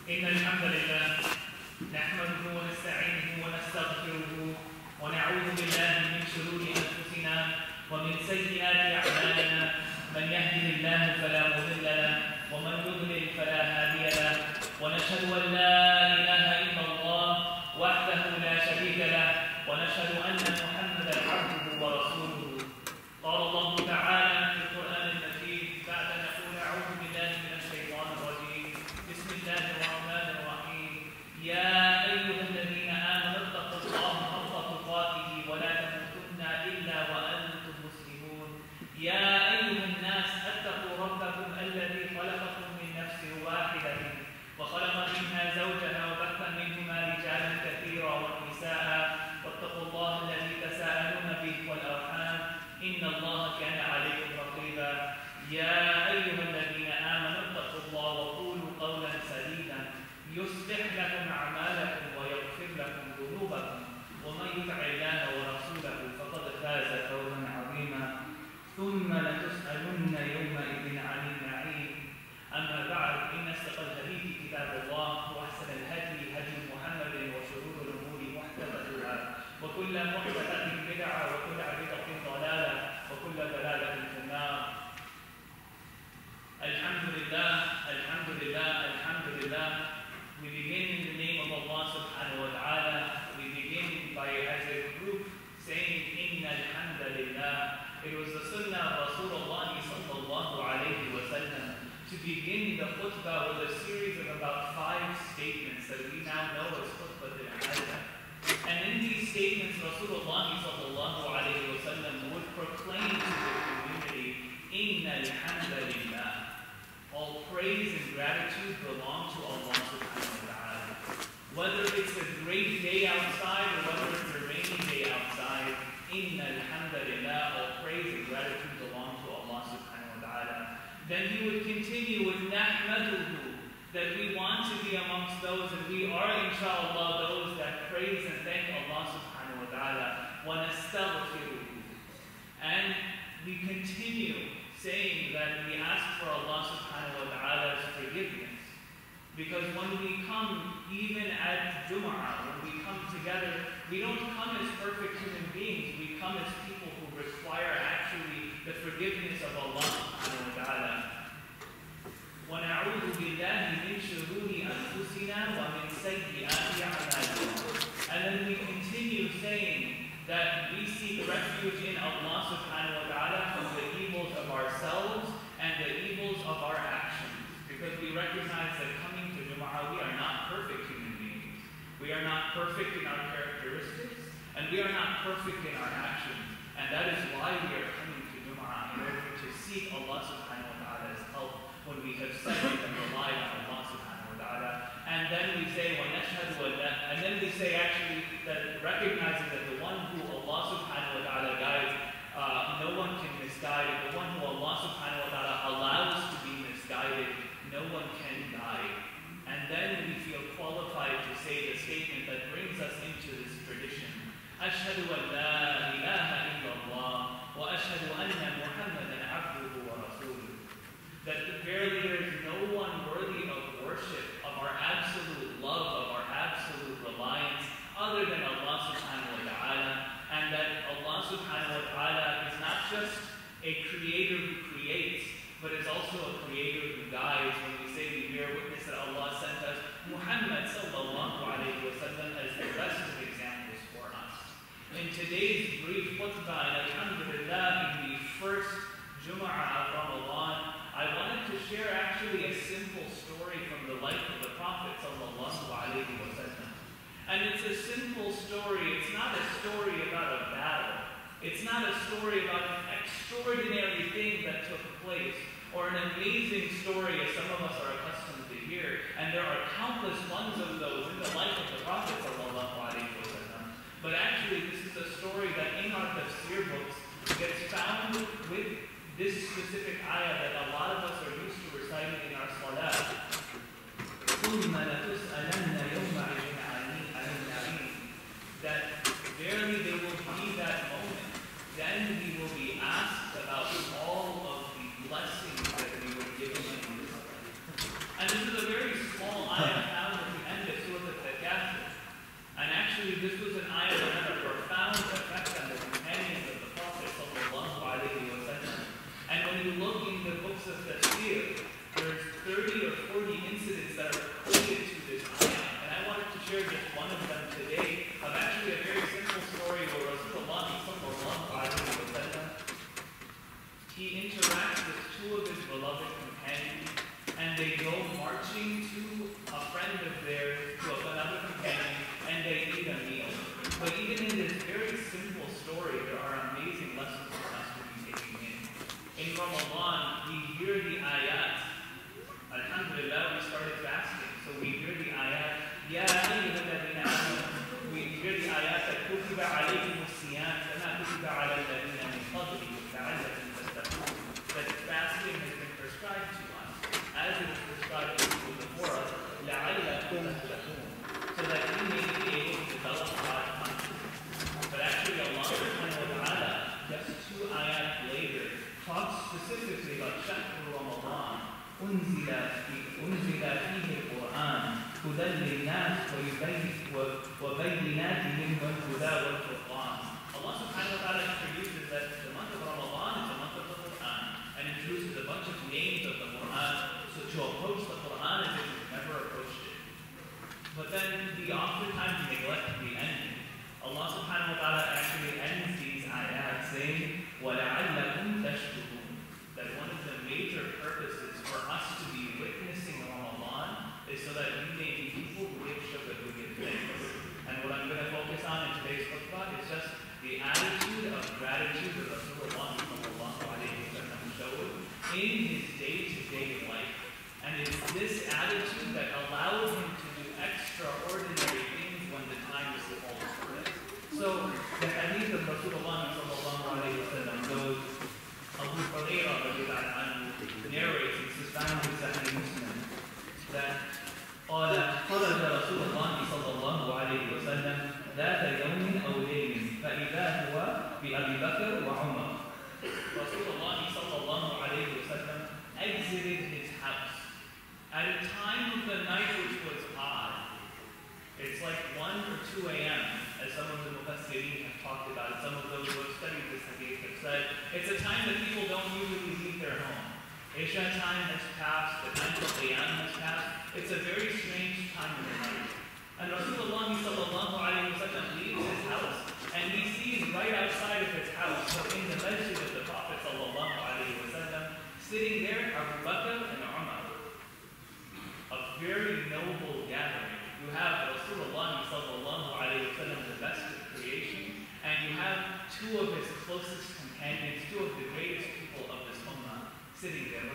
إن الحمد لله نحمده ونستعينه ونستغفره ونعوذ بالله من شرور أنفسنا ومن سيئات أعمالنا. من يهده الله فلا مضل له ومن يضلل فلا هادي له، ونشهد أن لا إله إلا الله وحده لا شريك له، ونشهد أن محمدا عبده ورسوله. قال الله تعالى في القرآن المجيد بعد أن نقول أعوذ بالله من الشيطان الرجيم. بسم الله الرحمن الرحيم. يا أيها الذين آمنوا اتقوا الله حق تقاته ولا تموتن إلا وأنتم مسلمون. يا أيها الناس اتقوا ربكم الذي خلقكم من نفس واحدة وخلق منها زوجها وبث منهما رجالا كثيرا ونساء، واتقوا الله الذي تساءلون به والأرحام إن الله كان عليكم رقيبا. يا أيها الذين آمنوا اتقوا الله وقولوا قولا سديدا يصلح لكم أعمالكم ويغفر لكم ذنوبكم، ومن يطع الله ورسوله فقد فاز فوزا عظيما. ثم لتسألن يومئذ عن النعيم. أما بعد، إن أصدق الحديث كتاب الله، وأحسن الهدي هدي محمد، وشرور الأمور محدثاتها، وكل محدثة بدعة، وكل بدعة ضلالة، وكل ضلالة في النار. Alhamdulillah, alhamdulillah, alhamdulillah. We begin in the name of Allah subhanahu wa ta'ala. We begin by, as a group, saying, Inna alhamdulillah. It was the sunnah of Rasulullah sallallahu alayhi wa sallam to begin the khutbah with a series of about 5 statements that we now know as khutbah al-hajjah. And in these statements, Rasulullah sallallahu alayhi wa sallam would proclaim to the community, Inna alhamdulillah. All praise and gratitude belong to Allah subhanahu wa ta'ala. Whether it's a great day outside or whether it's a rainy day outside, Inna alhamdulillah, all praise and gratitude belong to Allah subhanahu wa ta'ala. Then he would continue with nahmaduhu, that we want to be amongst those, and we are inshallah those that praise and thank Allah subhanahu wa ta'ala. Wa nastaghfiruhu. And we continue saying that we ask for Allah subhanahu wa ta'ala's forgiveness. Because when we come, even at Jum'ah, when we come together, we don't come as perfect human beings. We come as people who require actually the forgiveness of Allah subhanahu wa ta'ala. وَنَعُوذُ بِاللَّهِ مِنْ شُرُورِ أَنفُسِنَا وَمِنْ سَيِّئَاتِ أَعْمَالِنَا. And then we continue saying that we seek refuge in Allah subhanahu wa ta'ala from the evils of ourselves and the evils of our actions. Because we recognize that coming to Jum'ah, we are not perfect human beings. We are not perfect in our characteristics, and we are not perfect in our actions. And that is why we are coming to Jum'ah, in order to seek Allah subhanahu wa ta'ala's help when we have said and relied on Allah subhanahu wa ta'ala. And then we say, and then we say actually that recognizing that the one who Allah subhanahu wa ta'ala guides, no one can misguide, and the one who Allah subhanahu wa ta'ala allows to be misguided, no one can guide. And then we feel qualified to say the statement that brings us into this tradition. Ashhadu an la ilaha illallah wa ashhadu anna Muhammadan abduhu wa rasuluh. That verily there is no one worthy of worship, of our absolute love, of our absolute reliance, other than Allah subhanahu wa ta'ala. And that Allah subhanahu wa ta'ala is not just a creator who creates, but is also a creator who guides. When we say we bear witness that Allah sent us Muhammad sallallahu alayhi wa sallam as the best of examples for us. In today's brief khutbah, and alhamdulillah, in the first Jum'ah of Ramadan, I wanted to share actually a simple story from the life of the Prophet sallallahu alayhi wa sallam. And it's a simple story. It's not a story about a battle. It's not a story about an extraordinary thing that took place, or an amazing story as some of us are accustomed to hear. And there are countless ones of those in the life of the Prophet sallallahu alayhi wa sallam. But actually, this is a story that in our tafsir books gets found with this specific ayah that a lot of us are used to reciting in our salah. That verily there will be that moment. Then we will be asked about all of the blessings that we were given in this life. And this is a very small ayah Ramadan, we hear the ayat. Alhamdulillah, we started fasting, so we hear the ayat. Ya ayyuhalladhina amanu. We hear the ayat that kutiba alaykum as-siyam kama kutiba ala alladhina min qablikum la'allakum tattaqun. That fasting has been prescribed to us, as it was prescribed to people before us, la'allakum tattaqun, so that we may be able to develop our consciousness. But actually, Allah subhanahu wa ta'ala, just 2 ayat later, talks specifically about Shahr Ramadan. أنزل فيه القرآن هدى للناس وبينات منه الهدى والفرقان. Allah subhanahu wa ta'ala introduces that the month of Ramadan is a month of the Quran, and introduces a bunch of names of the Quran, so to approach the Quran as if you've never approached it. But then we oftentimes neglect the ending. Allah subhanahu wa ta'ala actually ends these ayat saying, وَلَعَلَّكُمْ تَشْكُرُونَ, that one of the major purposes for us to be witnessing Ramadan is so that we may be people who give shukr, who give thanks. And what I'm going to focus on in today's khutbah is just the attitude of gratitude that Rasulullah showed in his day-to-day life. And it's this attitude that allows him to do extraordinary things when the time is supposed for it. So the hadith of Rasulullah goes, Abu Hurairah narrates, it's found in Sahih Muslim, that قال خرج رسول الله صلى الله عليه وسلم ذات يوم أو ليل فإذا هو بأبي بكر وعمر. Rasulullah صلى الله عليه وسلم exited his house at a time of the night which was odd. It's like 1 or 2 a.m., as some of the Mufassirin have talked about. Some of those who have studied this hadith have said it's a time that people don't usually leave their home. Isha time has passed, the time of Qiyam has passed. It's a very strange time of the night. And Rasulullah sallallahu alayhi wa sallam leaves his house, and he sees right outside of his house, so in the masjid of the Prophet sallallahu alayhi wa sallam, sitting there, Abu Bakr and Umar. A very noble gathering. You have Rasulullah sallallahu alayhi wa sallam, the best of creation, and you have 2 of his closest companions, 2 of the greatest people of this ummah, sitting there,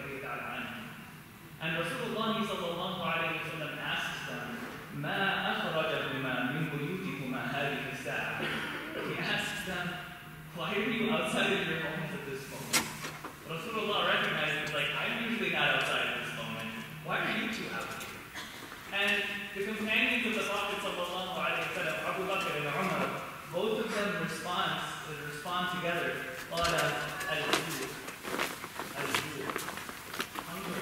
and Rasulullah sallallahu alayhi wa sallam asks them, مَا أَخْرَجَكُمَا مِنْ بُيُوتِكُمَا هَذِهِ السَّاعَةِ. He asks them, why are you outside of your homes at this moment? Rasulullah recognizes, like, I'm usually not outside at this moment. Why are you 2 out here? And the companions of the Prophet sallallahu alayhi wa sallam, Abu Bakr and Umar, both of them respond together. Hunger.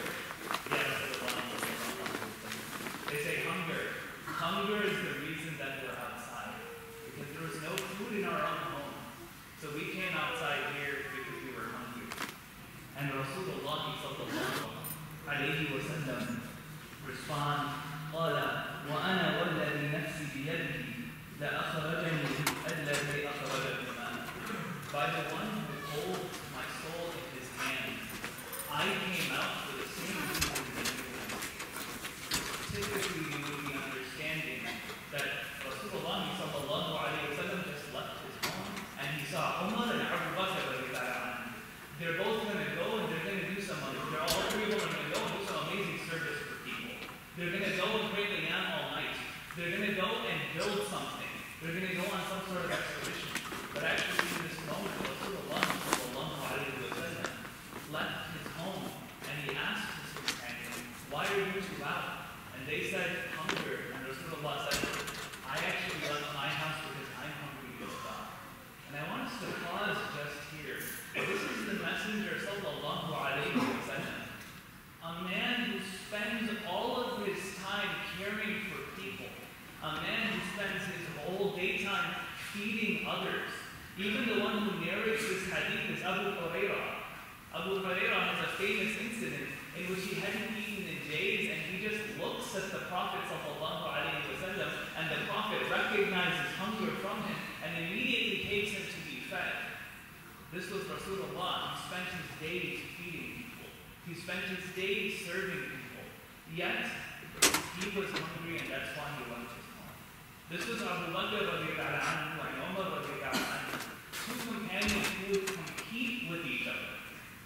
They say hunger. Hunger is the reason that we're outside. Because there was no food in our own home. So we came outside here because we were hungry. And Rasulullah sallallahu alayhi wa sallam responds, قال وأنا والذي نفسي بيده لأخرجني الذي أخرجكما. By the one who holds my soul in his hands, I came out for the same reason that you did. Typically, you would be understanding that Rasulullah sallallahu alayhi wa sallam just left his home, and he saw Umar and Abu Bakr. They're both going to go and they're going to do some, all 3 of them are going to go and do some amazing service for people. They're going to go and pray the Yam all night. They're going to go and build something. They're going to go on some sort of expedition. But actually, in this moment, Rasulullah sallallahu alayhi wa sallam left his home, and he asked his companion, why are you 2 out? And they said, hunger. And Rasulullah said, I actually left my house because I'm hungry as well. And I want us to pause just here. This is the Messenger sallallahu alayhi wa sallam, a man who spends all of his time caring for people, a man who spends his whole daytime feeding others. Even the one who narrates this hadith is Abu Hurairah. Abu Hurairah has a famous incident in which he hadn't eaten in days, and he just looks at the Prophet sallallahu alayhi wa sallam, and the Prophet recognizes hunger from him and immediately takes him to be fed. This was Rasulullah. He spent his days feeding people. He spent his days serving people. Yet, he was hungry, and that's why he left his home. This was Abu Bakr radiallahu anhu and Umar radiallahu anhu, 2 companions who would compete with each other.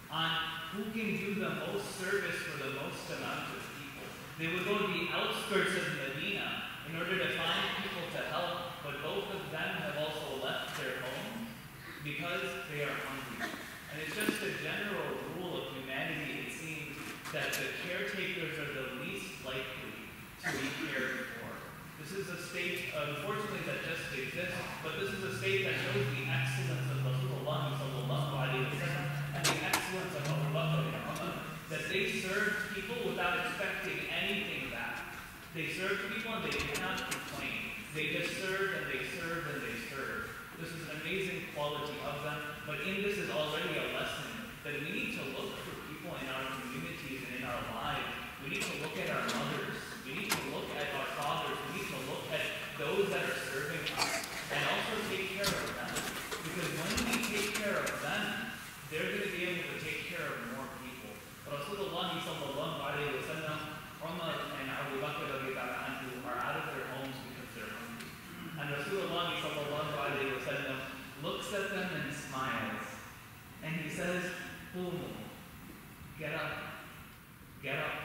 on who can do the most service for the most amount of people. They would go to the outskirts of Medina in order to find people to help, but both of them have also left their homes because they are hungry. And it's just a general rule of humanity, it seems, that the caretakers are the least likely to be cared for. This is a state, unfortunately, that just exists, but this is a state that shows the excellence of Rasulullah sallallahu alayhi wa sallam and the excellence of Abu Bakr and Umar, that they served people without expecting anything back. They served people and they did not complain. They just served and they served and they served. This is an amazing quality of them, but in this is already a lesson that we need to look for people in our communities and in our lives. We need to look at our mothers. We need to look at our fathers. We need to look at those that are serving us and also take care of them. Because when we take care of them, they're going to be able to take care of more people. Rasulullah sallallahu alayhi wa sallam, Umar and Abu Bakr are out of their homes because they're hungry. And Rasulullah sallallahu alayhi wa sallam looks at them and smiles. And he says, "Qumu, get up, get up."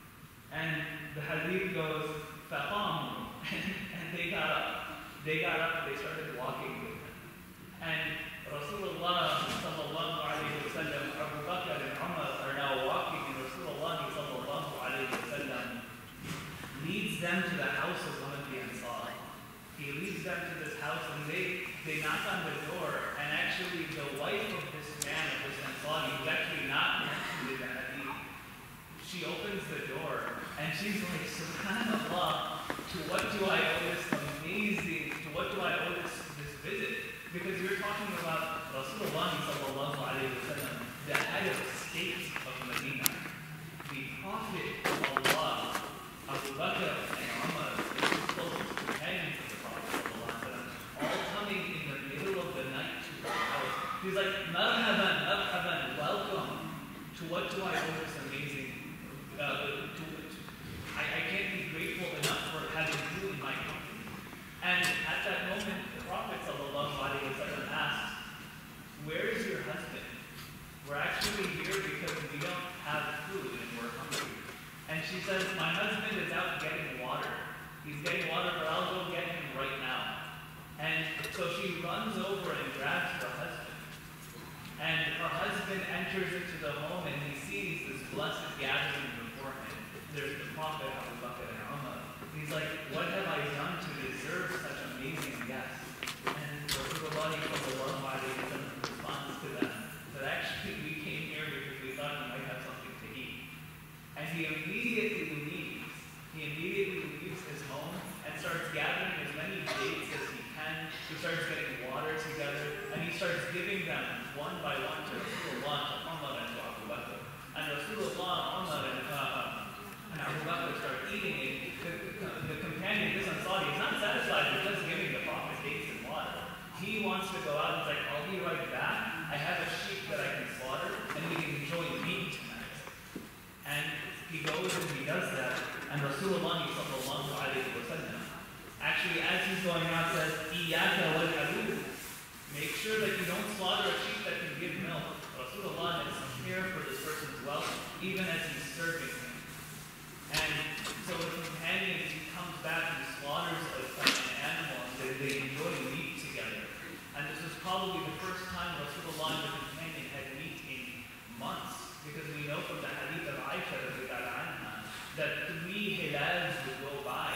And the hadith goes, "Faqamu," and they got up. They got up and they started walking with him. And Rasulullah sallallahu alayhi wa sallam, Abu Bakr and Umar are now walking, and Rasulullah sallallahu alayhi wa sallam leads them to the house of one of the Ansar. He leads them to this house, and they knock on the door, and actually the wife of this man, of this Ansar, who's actually not mentioned in the hadith, she opens the door, and she's like, "Subhanallah, to what do I owe this amazing, to what do I owe this visit?" Because you're talking about Rasulullah sallallahu alayhi wa sallam, the head of state of Medina, the Prophet of Allah, Abu Bakr and Umar, the closest companions of the Prophet sallallahu alayhi wa sallam, all coming in the middle of the night to the house. He's like, "Marhaban, marhaban, welcome. To what do I owe this amazing, I can't be grateful enough for having you in my company." And at that moment, the Prophet ﷺ asked, "Where is your husband? We're actually here because we don't have food and we're hungry." And she says, "My husband is out getting water. He's getting water, but I'll go get him right now." And so she runs over and grabs her husband. And her husband enters into the home and he sees this blessed gathering before him. There's the Prophet, Abu Bakr and Umar. He's like, "What have I done to deserve such amazing guests?" And Rasulullah sallallahu alayhi wa sallam responds to them that actually we came here because we thought we might have something to eat. And he immediately leaves. He immediately leaves his home and starts gathering as many dates as he can. He starts getting water together and he starts giving them one by one to Rasulullah, to Umar and to Abu Bakr. And Rasulullah, Umar and Abu Bakr start eating it. The companion, this Ansari, is not satisfied with just giving the Prophet dates and water. He wants to go out and he's like, "I'll be right back. I have a sheep that I can slaughter and we can enjoy meat tonight." And he goes and he does that. And Rasulullah sallallahu alayhi wa sallam, actually as he's going out, says, "Iyaka wal halul." Make sure that you don't slaughter a sheep that can give milk. Rasulullah has care for this person's wealth, even as he's serving him. And so the companion, he comes back and slaughters an animal, and they enjoy meat together. And this was probably the first time Rasulullah and the companion had meat in months, because we know from the hadith of Aisha that 3 hilals would go by,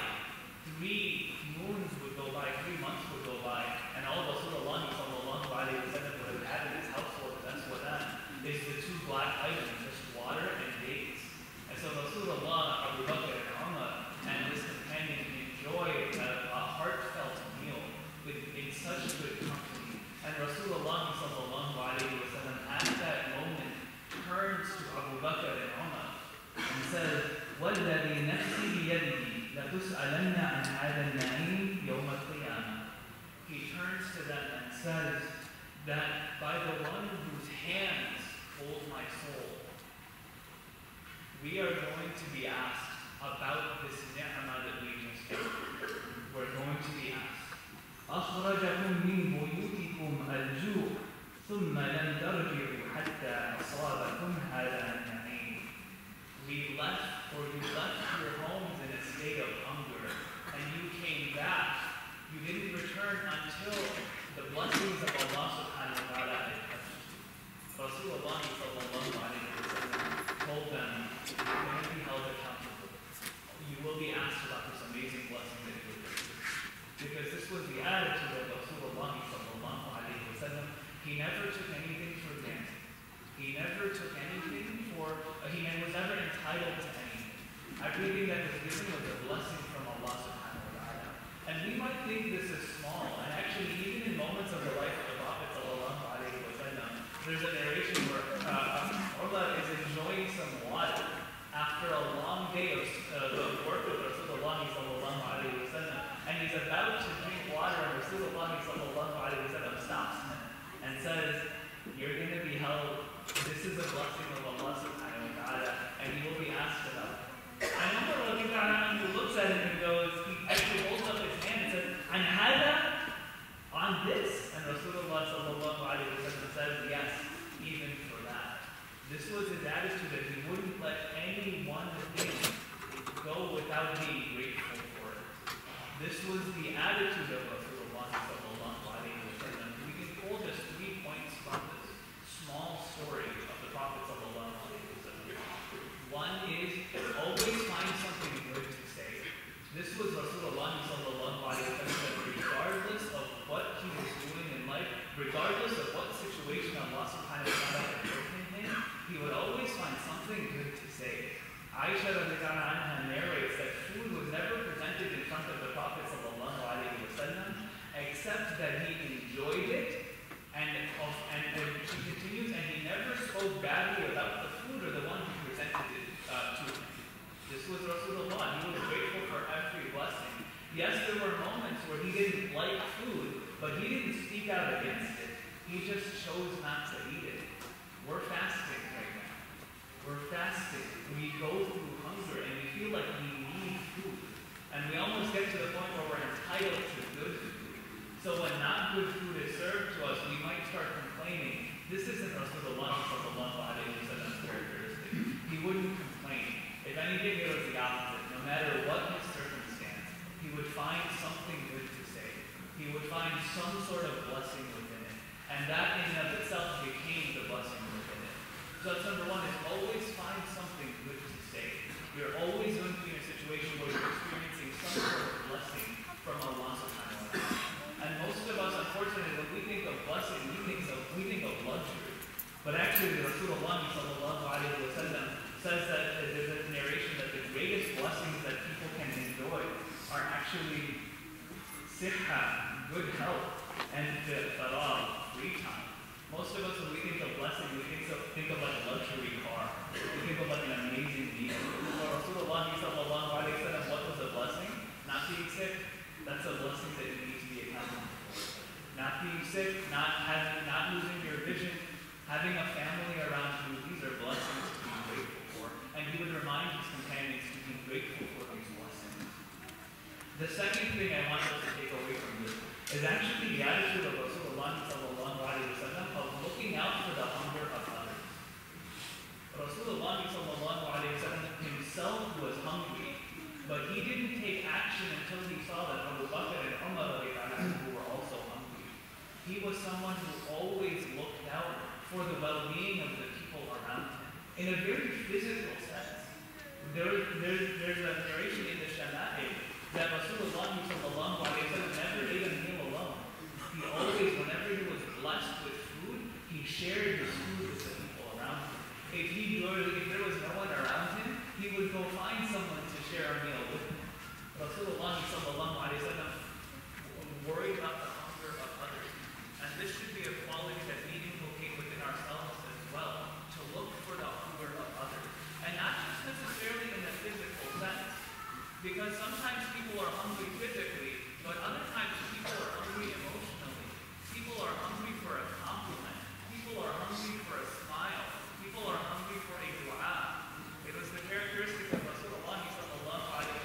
3 moons would go by, 3 months would go by, and all Rasulullah sallallahu alayhi wa sallam would have had in his household, that's what that is, the 2 black items, just water and dates. And so Rasulullah, Abu Bakr and Umar and his companion enjoy a heartfelt meal in such good company. And Rasulullah sallallahu alayhi wa sallam at that moment turns to Abu Bakr and Umar and says, "وَالَّذِي نَفْسِي بِيَدِهِ لَتُسْأَلَنَّ عَنْ هَذَا النَّعِيمِ يَوْمَ الْقِيَامَةِ." He turns to them and says that by the one whose hands hold my soul, we are going to be asked about this ni'mah that we just did. We're going to be asked, أَخْرَجَكُم مِّن بُيُوتِكُمْ الْجُوعُ ثُمَّ لَمْ تَرْجِعُوا حتى أصابكم هذا النعيم. We left, or you left your homes in a state of hunger, and you came back. You didn't return until the blessings of Allah subhanahu wa ta'ala had touched you. Rasulullah sallallahu alayhi wa sallam told them, you're going to be held accountable. You will be asked about this amazing blessing that you received. Because this was the attitude of Rasulullah sallallahu alayhi wa sallam. He never took anything for granted. He never took anything for, he was never entitled to anything. Everything that was given was a blessing from Allah subhanahu wa ta'ala. And we might think this is small, and actually even in moments of the life of the Prophet sallallahu alayhi wa sallam, there's a narration where Urwa is enjoying some water after a long day of the work with Rasulullah sallallahu alayhi wa sallam, and he's about to drink water, and Rasulullah sallallahu alayhi wa sallam stops him and says, you're going to be held. This is a blessing of Allah subhanahu wa ta'ala, and you will be asked about it. And Umar who looks at him and goes, he actually holds up his hand and says, "An hada?" On this? And Rasulullah sallallahu alayhi wa sallam says, yes, even for that. This was his attitude, that he wouldn't let any one thing go without being grateful for it. This was the attitude of Rasulullah sallallahu alayhi wa sallam. We can pull just 3 points from this small story of the Prophet sallallahu alayhi wa sallam. One is, always find something good to say. This was Rasulullah sallallahu alayhi wa sallam, regardless of what he was doing in life, regardless of what situation Allah subhanahu wa ta'ala had put him in, he would always find something good to say. Aisha radiallahu anha narrates that food was never presented in front of the Prophet sallallahu alayhi wa sallam, except that he enjoyed it, and she continues, and he never spoke badly about the food or the one who presented it to him. This was Rasulullah. He was grateful for every blessing. Yes, there were moments where he didn't like food, but he didn't speak out against it. He just chose not to eat it. We're fasting right now. We're fasting. We go through hunger and we feel like we need food. And we almost get to the point where we're entitled to good food. So when not good food is served to us, we might start complaining. This isn't Rasulullah sallallahu alayhi wa sallam's characteristic. He wouldn't complain. If anything, it was the opposite. No matter what his circumstance, he would find something good to say. He would find some sort of blessing within it. And that in and of itself became the blessing within it. So that's number one, is always find something good to say. You're always going to be in a situation where you're experiencing some sort of blessing from Allah subhanahu wa ta'ala. And most of us, unfortunately, when we think of blessing, we think of luxury. But actually, Rasulullah sallallahu alayhi wa sallam says that there's a narration that the greatest blessings that people can enjoy are actually siha, good health, and faragh, free time. Most of us, when we think of blessing, we think of like a luxury car. We think of like an amazing meal. For Rasulullah sallallahu alayhi wa sallam, what was a blessing? Not being sick. That's a blessing that you need to be accountable for. Not being sick, not losing your vision, having a family around you, these are blessings to be grateful for. And he would remind his companions to be grateful for these blessings. The second thing I want us to take away from this is actually the attitude of Rasulullah sallallahu alayhi wa sallam of looking out for the hunger of others. Rasulullah sallallahu alayhi wa sallam himself was hungry, but he didn't take action until he saw that Abu Bakr and Umar who were also hungry. He was someone who always looked out for the well-being of the people around him in a very physical sense. There's a narration in the Shama'il that Rasulullah sallallahu alayhi wa sallam never ate a meal alone. He always, whenever he was blessed with food, he shared his food with the people around him. If there was no one around him, he would go find someone to share a meal with him. Rasulullah sallallahu alayhi wa sallam worried about the hunger of others. And this should be a quality that we inculcate within ourselves as well, to look for the hunger of others. And not just necessarily in the physical sense, because sometimes people are hungry physically, but other times people are hungry emotionally. People are hungry for a compliment. People are hungry for a smile. People are hungry for a dua. It was the characteristic of Rasulullah sallallahu alayhi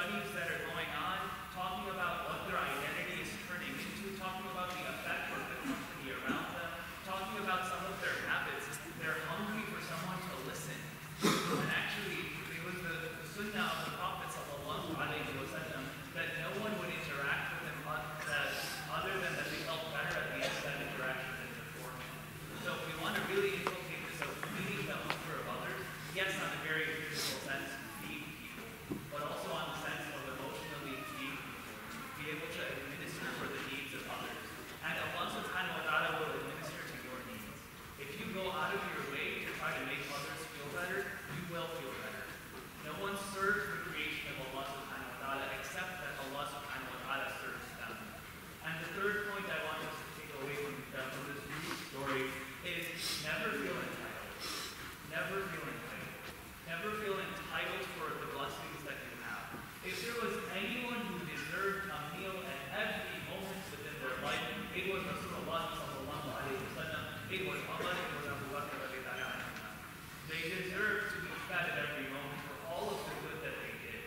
studies that are going on, talking about what their identity is turning into, talking about the effect of the company around them, talking about some of their habits. They're hungry for someone to listen. And actually, it was the sunnah of the Prophet sallallahu alaihi wasallam that no one would interact with him other than that they felt better at the end of that interaction than beforehand. So if we want to really inculcate this of feeding the hunger of others, yes, on a very physical sense, feed people, but also on the sense of emotionally feed people, be able to administer for the needs of others. And Allah subhanahu wa ta'ala will administer to your needs. If you go out of your way to try to make others feel better, you will feel better. No one serves the creation of Allah subhanahu wa ta'ala except that Allah subhanahu wa ta'ala serves them. And the third point I want us to take away from this story is never feel entitled. Never feel entitled. Never feel entitled for the blessings that you have. If there was anyone who deserved a meal at every moment within their life, it was Rasulullah sallallahu alaihi wasallam. It was Umar, it was Abu Bakr radiallahu anhu. They deserved to be fed at every moment for all of the good that they did.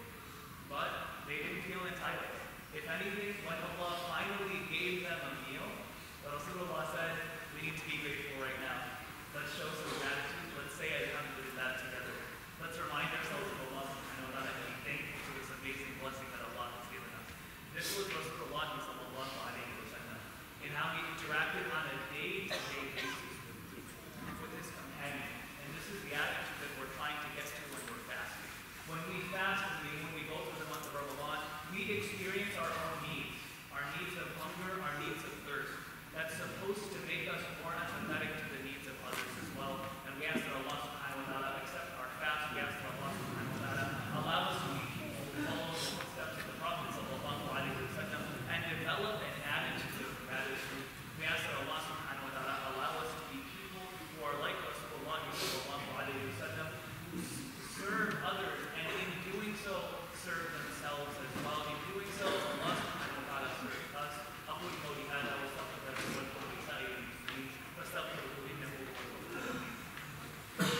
But they didn't feel entitled. If anything, when Allah finally gave them a meal, Rasulullah said, we need to be grateful right now. Let's show some gratitude. Let's say alhamdulillah together. Let's remind ourselves of Allah subhanahu wa ta'ala and be thankful for this amazing blessing that Allah has given us. This was Rasulullah sallallahu alaihi wasallam in how he interacted on a day-to-day basis with his companion. And this is the attitude that we're trying to get to when we're fasting. When we fast, when we go through the month of Ramadan, we experience our own needs of hunger, our needs of thirst. That's supposed to make us more empathetic to the needs of others as well. And we ask that Allah subhanahu wa ta'ala accept our fast. We ask that Allah subhanahu wa ta'ala allow us to be people who follow the footsteps of the Prophet sallallahu alaihi wasallam and develop an attitude of gratitude. We ask that Allah subhanahu wa ta'ala allow us to be people who are like Rasulullah sallallahu alaihi wasallam, who serve others and in doing so serve themselves as well. In doing so, Allah subhanahu wa ta'ala serves us. أقول قولي هذا واستغفر لكم ولكم لسائر المسلمين فاستغفروه إنه هو الغفور الرحيم.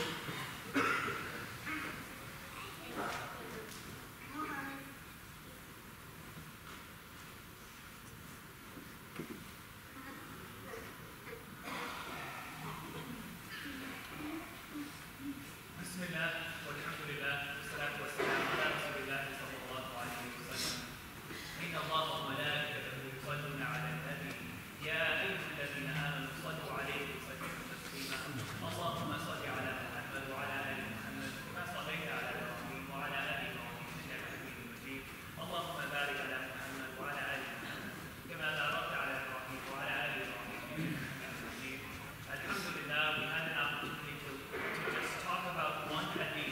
بسم الله والحمد لله والصلاة والسلام على رسول الله صلى الله عليه وسلم. إن الله وملائكته يصلون على النبي يا أيها الذين آمنوا صلوا عليه وسلموا تسليما. اللهم صل على محمد وعلى آل محمد كما صليت على إبراهيم وعلى آل إبراهيم إنك حميد مجيد. اللهم بارك على محمد وعلى آل محمد كما باركت على إبراهيم وعلى آل إبراهيم إنك حميد مجيد. Alhamdulillah, we had an opportunity to just talk about one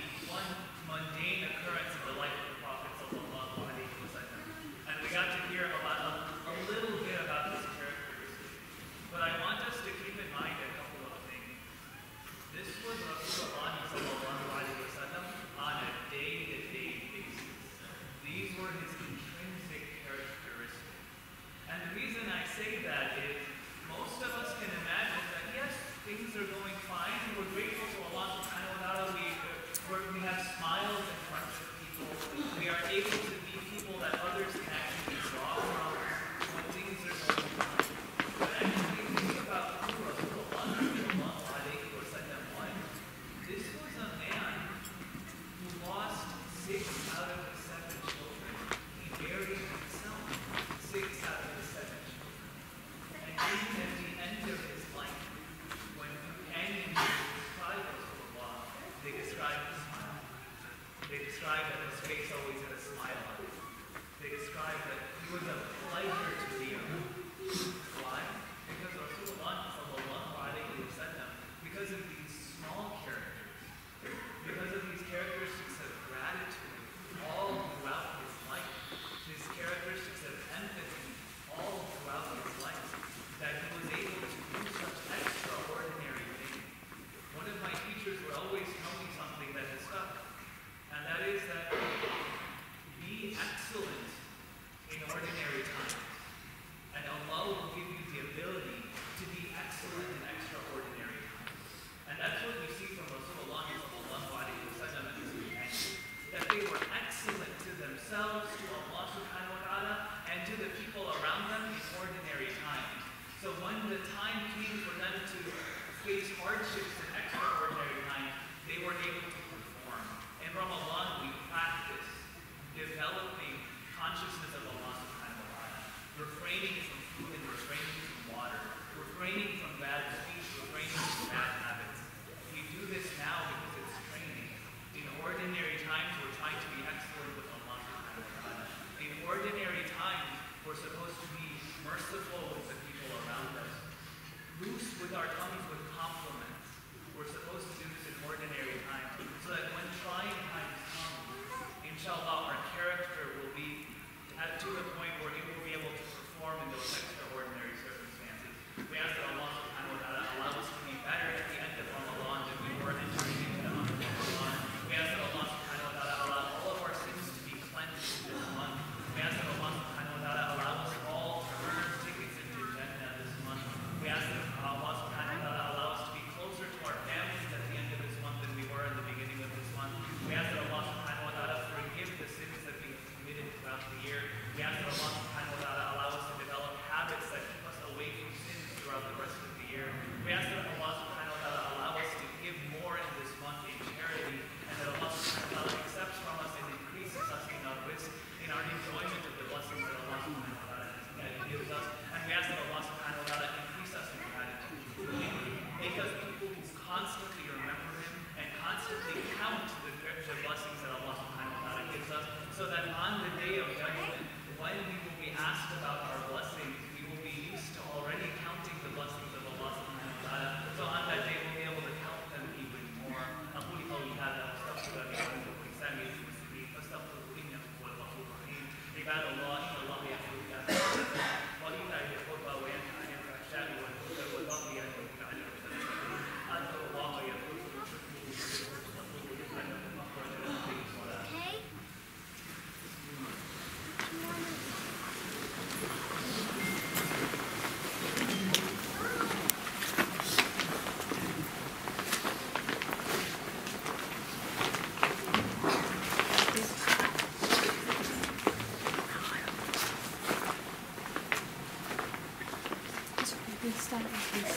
mundane occurrence in the life of the Prophet sallallahu alaihi wasallam. And we got to hear a little bit about his characteristics. But I want us to keep in mind a couple of things. This was Rasulullah sallallahu alaihi wasallam on a day-to-day basis. These were his intrinsic characteristics. And the reason I say that is most of us can imagine that yes, things are going fine, and we're grateful to Allah subhanahu wa ta'ala. We have smiles in front of people. We are able to be people that others can actually draw from when things are going fine. But actually, think about who Rasulullah sallallahu alaihi wasallam was. This was a man who lost 6 out of the 7 children. He buried himself 6 out of the 7 children. And even at the end of his life, when companions describe Rasulullah, they describe his smile. They describe that his face always had a smile on it. They describe that he was a pleasure to be around. Why? Because Rasulullah sallallahu alaihi wasallam, because of these small characters, because of these characteristics of gratitude all throughout his life, his characteristics of empathy all throughout his life, that he was able to do such extraordinary things. One of my teachers would always tell me something that has stuck, and that is that be excellent in ordinary times, and Allah will give you the ability to be excellent in extraordinary times. And that's what we see from Rasulullah sallallahu alaihi wasallam and his companions, that they were excellent to themselves face hardships in extraordinary times, they were able to perform. In Ramadan, we practice developing consciousness of Allah subhanahu wa ta'ala, refraining from food and refraining from water, refraining from bad speech, refraining from bad habits. We do this now because it's training. In ordinary times, we're trying to be excellent with Allah subhanahu wa ta'ala. In ordinary times, we're supposed to be merciful with the people around us, loose with our tongues with compliments. We're supposed to do this in ordinary times, so that when trying times come, inshallah, our character will be to the point where it will be able to perform in those extraordinary circumstances. We ask that Allah subhanahu wa ta'ala allow us to be better at the end of Ramadan than we were entering into the month of Ramadan. We ask that Allah subhanahu wa ta'ala allow all of our sins to be cleansed this month. We ask that Allah subhanahu wa ta'ala allow us all to earn tickets into Jannah this month. We ask that Allah subhanahu wa ta'ala allow us to be closer to our families at the end of this month than we were in the beginning of this month. We ask that Allah subhanahu wa ta'ala forgive the sins that we have committed throughout the year. We ask that Allah subhanahu wa ta'ala allow us to develop habits that keep us away from sins throughout the rest of the year. We ask that Allah subhanahu wa ta'ala allow us to give more in this month in charity, and that Allah subhanahu wa ta'ala accepts from us and increases us in our risk, in our enjoyment of the blessings that Allah subhanahu wa ta'ala gives us. And we ask that Allah subhanahu wa ta'ala increase us in gratitude. Make us people who constantly remember Him and constantly count the blessings that Allah subhanahu wa ta'ala gives us, so that on the day of judgment, when we will be asked about our blessings, we will be used to already counting the blessings of Allah subhanahu wa ta'ala. So on that day, we'll be able to count them even more. أقول قولي هذا وأستغفر الله لي ولكم ولسائر المسلمين فاستغفروه إنه هو الغفور الرحيم. عباد الله إن الله يأمر بالعدل وإيتاء ذي القربى وينهى عن الفحشاء والمنكر والبغي يعظكم لعلكم تذكرون. أذكر الله يقول Start with